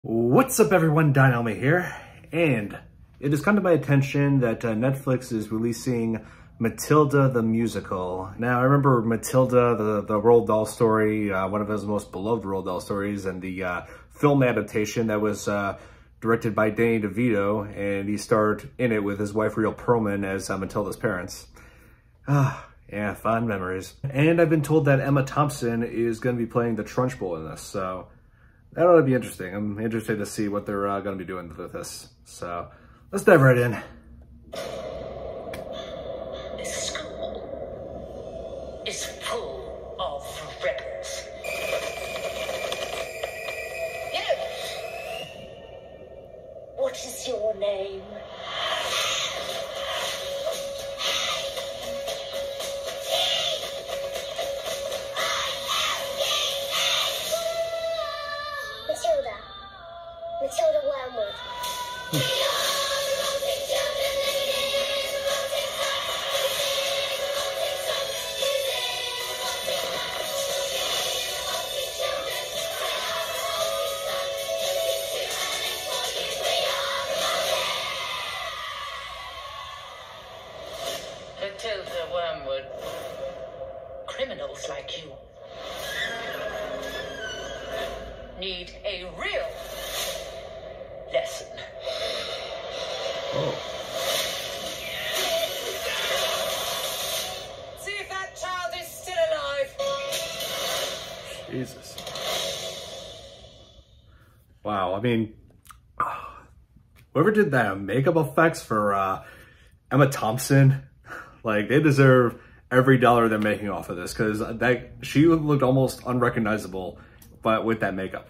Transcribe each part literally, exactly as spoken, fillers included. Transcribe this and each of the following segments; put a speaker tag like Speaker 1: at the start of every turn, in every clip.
Speaker 1: What's up everyone, Don Elmi here, and it has come to my attention that uh, Netflix is releasing Matilda the musical. Now I remember Matilda, the, the Roald Dahl story, uh, one of his most beloved Roald Dahl stories, and the uh, film adaptation that was uh, directed by Danny DeVito, and he starred in it with his wife Rhea Perlman as uh, Matilda's parents. Ah, yeah, fond memories. And I've been told that Emma Thompson is going to be playing the Trunchbull in this, so that ought to be interesting. I'm interested to see what they're uh, going to be doing with this. So let's dive right in.
Speaker 2: This school is full of rebels. Yes. What is your name?
Speaker 3: Matilda. Matilda Wormwood.
Speaker 2: Matilda Wormwood. Criminals like you need a real lesson.
Speaker 1: Oh.
Speaker 2: See if that child is still alive.
Speaker 1: Jesus. Wow, I mean, whoever did that makeup effects for uh, Emma Thompson, like, they deserve every dollar they're making off of this, because that she looked almost unrecognizable, but with that makeup.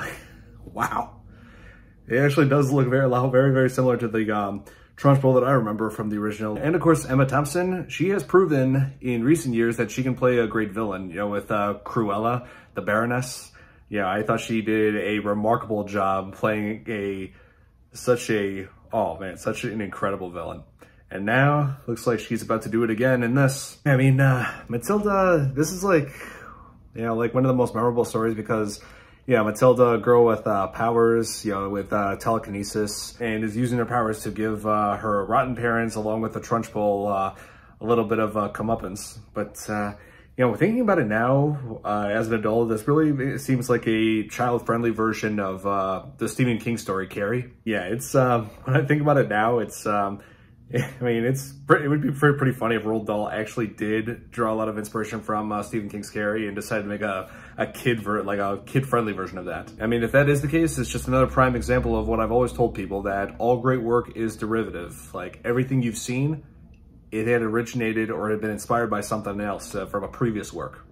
Speaker 1: Wow. It actually does look very, very, very similar to the um, Trunchbull that I remember from the original. And of course, Emma Thompson, she has proven in recent years that she can play a great villain, you know, with uh, Cruella, the Baroness. Yeah, I thought she did a remarkable job playing a, such a, oh man, such an incredible villain. And now, looks like she's about to do it again in this. I mean, uh, Matilda, this is like, you know, like one of the most memorable stories because, yeah, Matilda, a girl with uh, powers, you know, with uh, telekinesis, and is using her powers to give uh, her rotten parents, along with the Trunchbull, uh, a little bit of uh, comeuppance. But, uh, you know, thinking about it now, uh, as an adult, this really seems like a child-friendly version of uh, the Stephen King story, Carrie. Yeah, it's, uh, when I think about it now, it's, um, I mean, it's pretty, it would be pretty, pretty funny if Roald Dahl actually did draw a lot of inspiration from uh, Stephen King's Carrie and decided to make a, a kid ver like a kid-friendly version of that. I mean, if that is the case, it's just another prime example of what I've always told people, that all great work is derivative. Like, everything you've seen, it had originated or had been inspired by something else uh, from a previous work.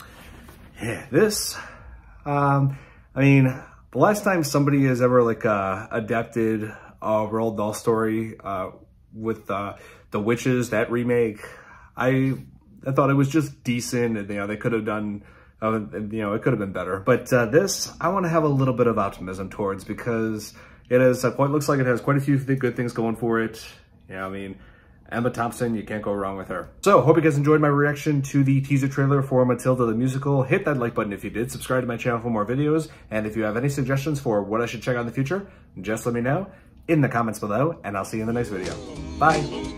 Speaker 1: Yeah, this, um, I mean, the last time somebody has ever like uh, adapted a Roald Dahl story, uh, with uh, the Witches, that remake, I I thought it was just decent, and you know, they could have done, uh, you know, it could have been better. But uh, this, I want to have a little bit of optimism towards, because it is, uh, quite, looks like it has quite a few th good things going for it. You know, I mean, Emma Thompson, you can't go wrong with her. So, hope you guys enjoyed my reaction to the teaser trailer for Matilda the musical. Hit that like button if you did, subscribe to my channel for more videos, and if you have any suggestions for what I should check out in the future, just let me know in the comments below, and I'll see you in the next video. Bye!